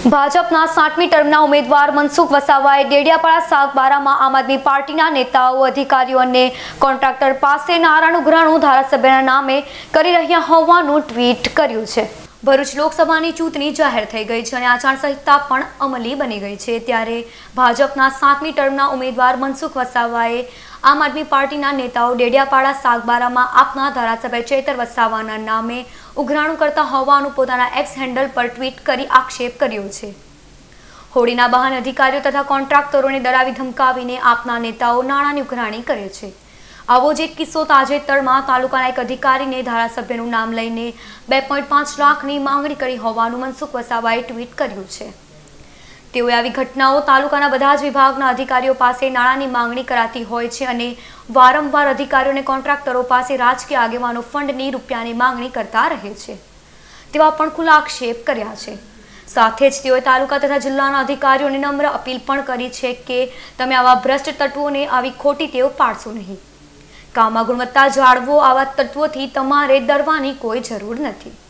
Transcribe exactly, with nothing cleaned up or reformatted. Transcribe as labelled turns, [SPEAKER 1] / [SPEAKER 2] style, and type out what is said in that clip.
[SPEAKER 1] ભાજપના સાતમી ટર્મના ઉમેદવાર મનસુખ વસાવાએ ડેડિયાપાડા સાગબારામાં આમ આદમી પાર્ટીના નેતાઓ, અધિકારીઓ અને કોન્ટ્રાક્ટર પાસે નાણાં ઉઘરાણું ધારાસભ્યના નામે કરી રહ્યા હોવાનું ટ્વીટ કર્યું છે। ભરૂચ લોકસભાની ચૂંટણી જાહેર થઈ ગઈ છે અને આચારસંહિતા પણ અમલી બની ગઈ છે, ત્યારે ભાજપના સાતમી ટર્મના ઉમેદવાર મનસુખ વસાવાએ આમ આદમી પાર્ટીના નેતાઓ ડેડિયાપાડા સાગબારામાં આપના ધારાસભ્ય ચેતર વસાવાના નામે ઉઘરાણું કરતા હોવાનું પોતાના એક્સ હેન્ડલ પર ટ્વીટ કરી આક્ષેપ કર્યો છે। હોળીના બહાને અધિકારીઓ તથા કોન્ટ્રાક્ટરોને ડરાવી ધમકાવીને આપના નેતાઓ નાણાંની ઉઘરાણી કરે છે। આવો જ એક કિસ્સો તાજેતરમાં તાલુકાના એક અધિકારીને ધારાસભ્યનું નામ લઈને બે પોઈન્ટ પાંચ લાખની માંગણી કરી હોવાનું મનસુખ વસાવાએ ટ્વીટ કર્યું છે। તેઓએ આવી ઘટનાઓ તાલુકાના બધા જ વિભાગના અધિકારીઓ પાસે નાણાંની માંગણી કરાતી હોય છે અને વારંવાર અધિકારીઓ અને કોન્ટ્રાક્ટરો પાસે રાજકીય આગેવાનો ફંડની રૂપિયાની માંગણી કરતા રહે છે, તેવા પણ ખુલ્લા આક્ષેપ કર્યા છે। સાથે જ તેઓએ તાલુકા તથા જિલ્લાના અધિકારીઓને નમ્ર અપીલ પણ કરી છે કે તમે આવા ભ્રષ્ટ તત્વોને આવી ખોટી ટેવ પાડશો નહીં। કામમાં ગુણવત્તા જાળવો, આવા તત્વોથી તમારે ડરવાની કોઈ જરૂર નથી।